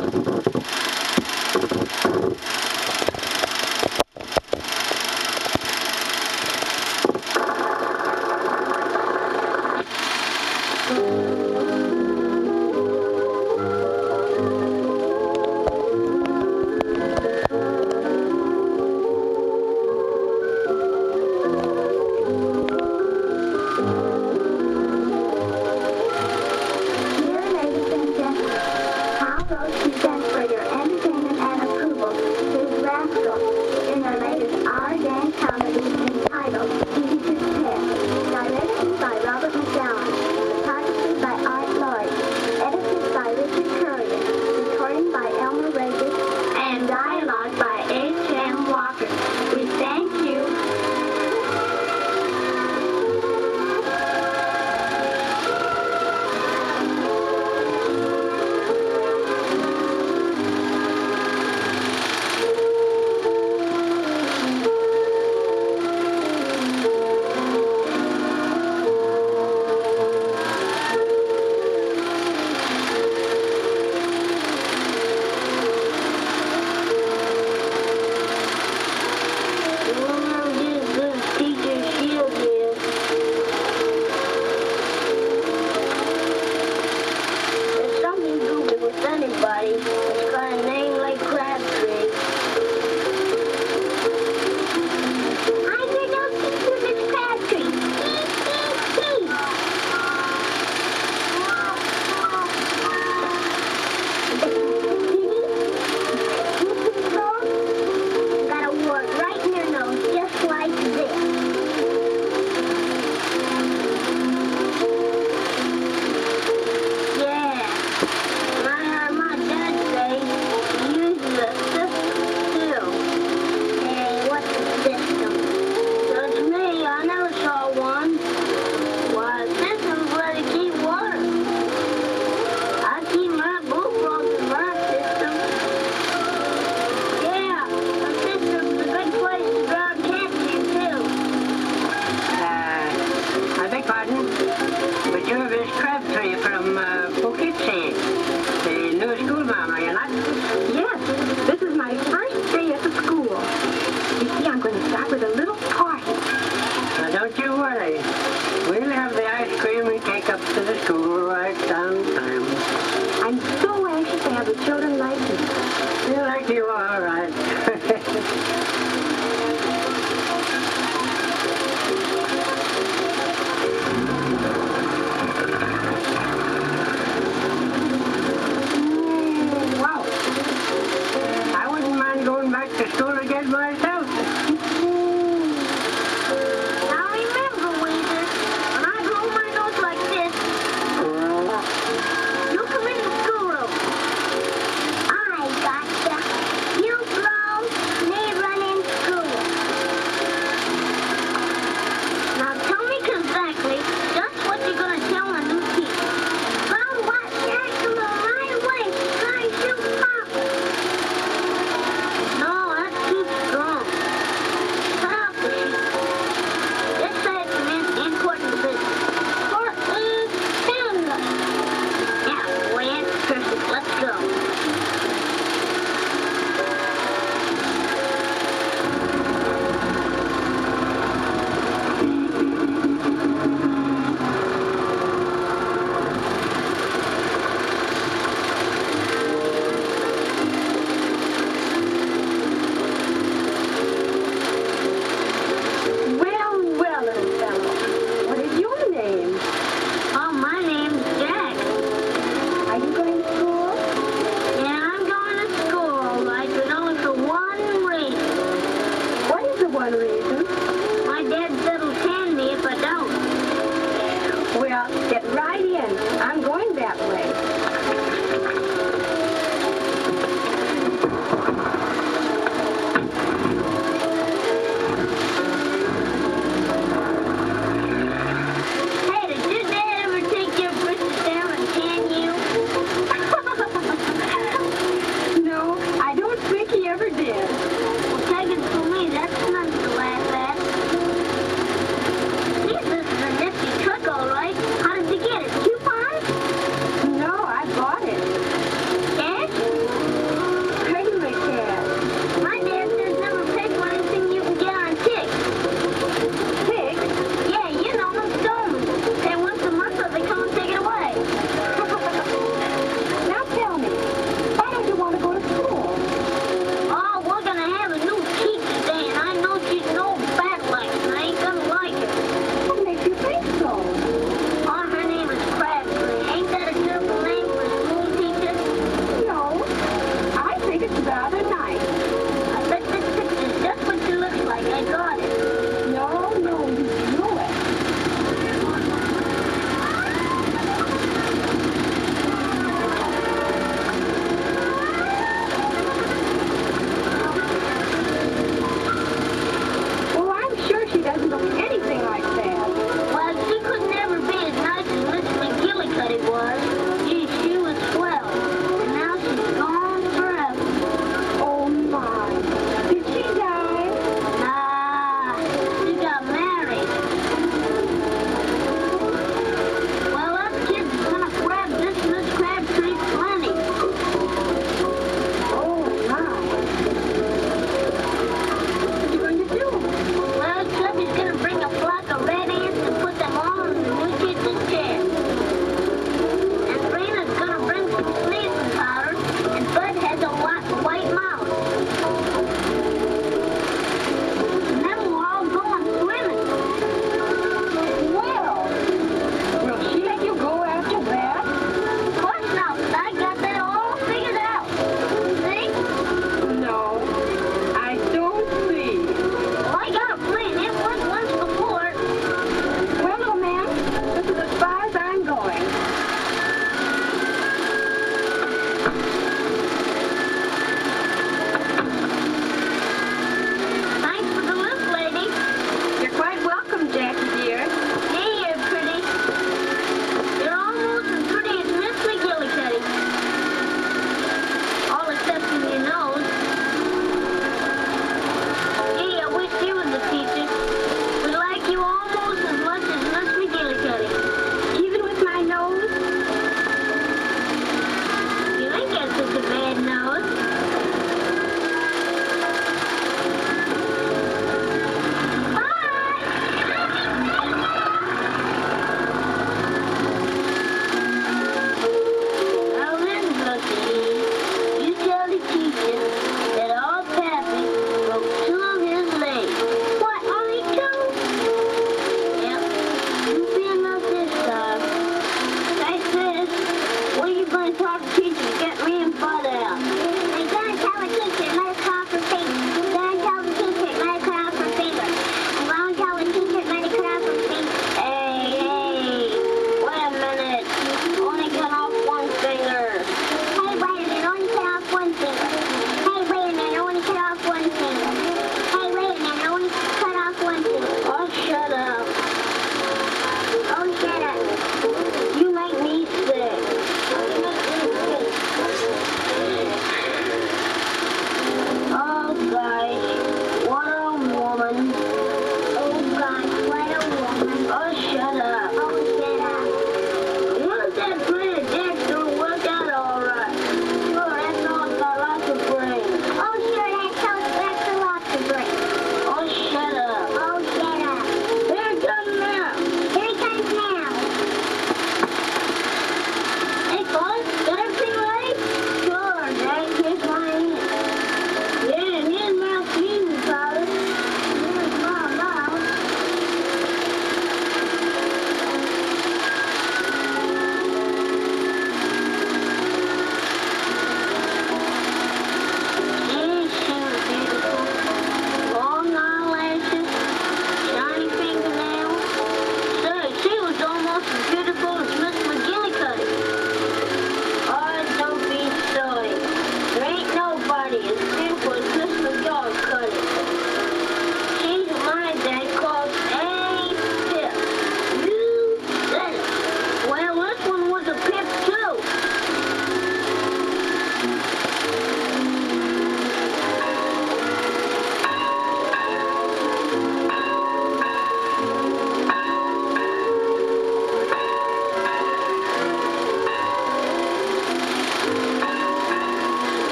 You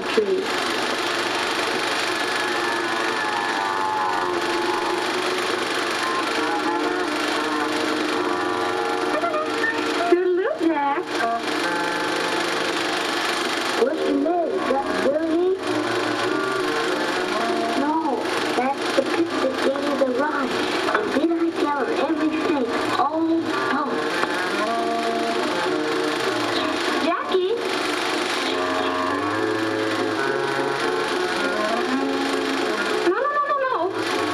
tree. Toodaloo, Jack. What's the name? Is that Billy? No, that's the pit that gave me the ride. And did I tell her everything? Oh, no. Jackie? No.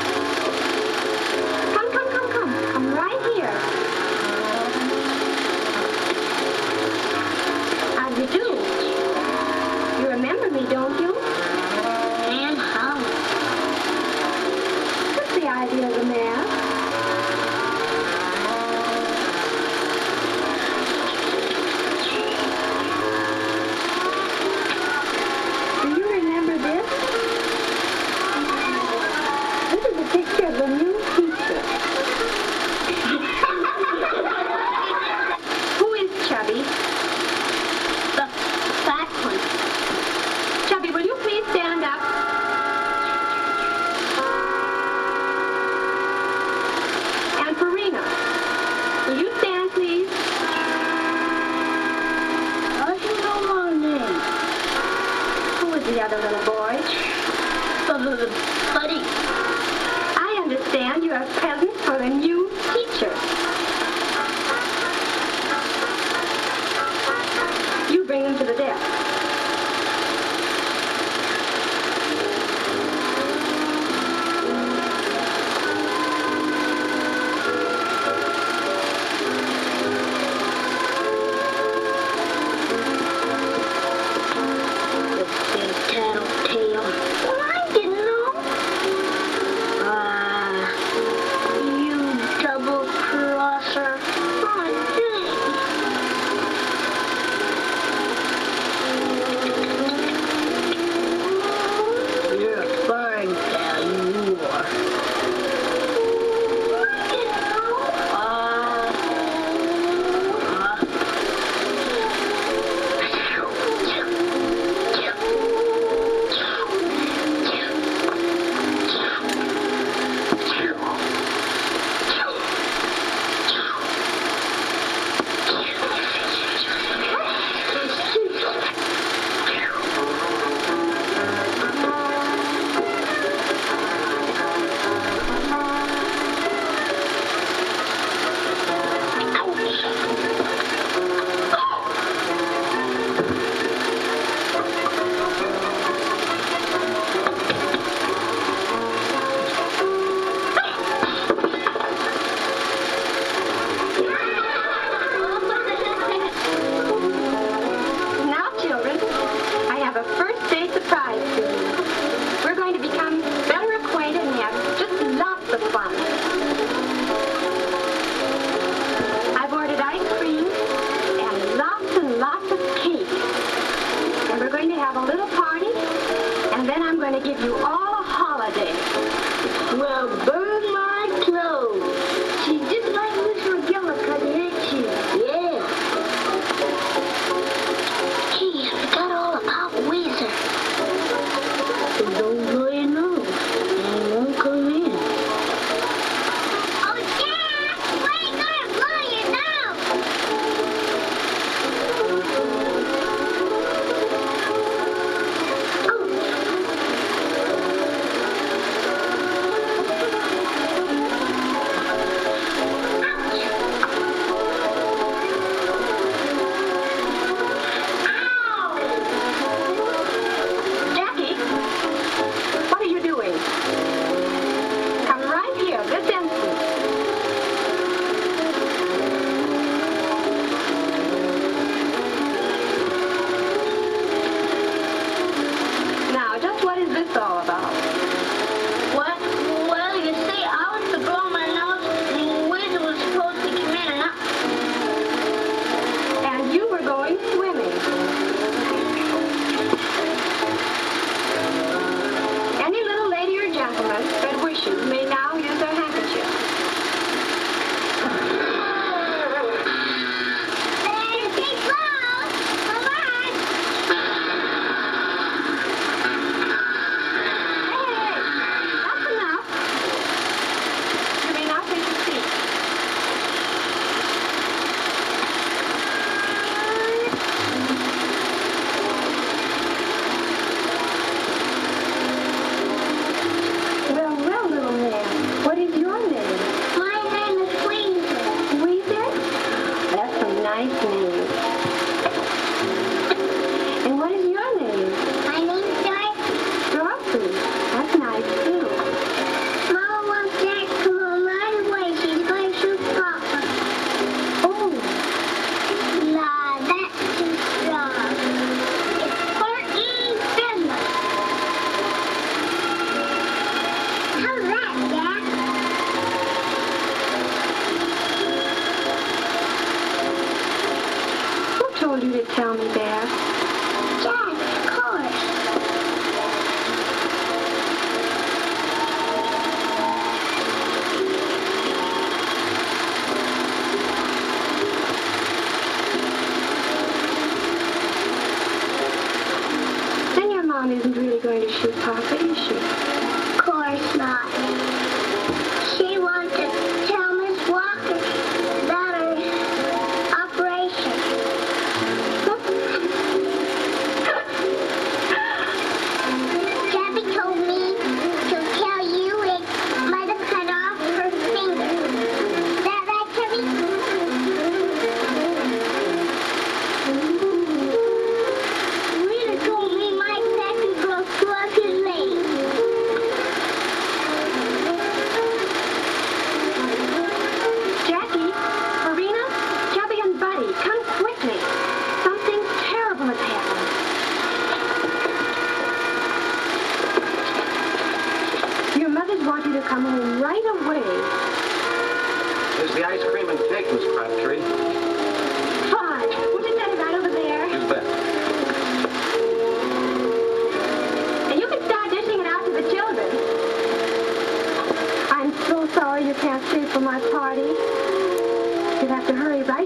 Come. I'm right here. How do you do? You remember me, don't you? And how? What's the idea of the mask? Do you remember this? This is a picture of the new teacher. Who is Chubby? The fat one. Chubby, will you please stand up? And Farina, will you stand, please? How do you know my name? Who is the other little boy? Buddy. I understand you have presents for the new teacher. You bring them to the desk. The big tattletale. Well, I didn't know. You double-crossed. isn't really going to shoot Papa, is she? Of course not. She wants to tell Miss Walker about her operation. Gabby told me to tell you it might have cut off her finger. Is that right, Gabby? Rita told me Mike Becky broke two of his legs. Jackie, Marina, Chubby, and Buddy, come quickly. Something terrible has happened. Your mothers want you to come home right away. Here's the ice cream and cake, Miss Crabtree. Fine. Would you set it right over there? You bet. And you can start dishing it out to the children. I'm so sorry you can't stay for my party. You'll have to hurry right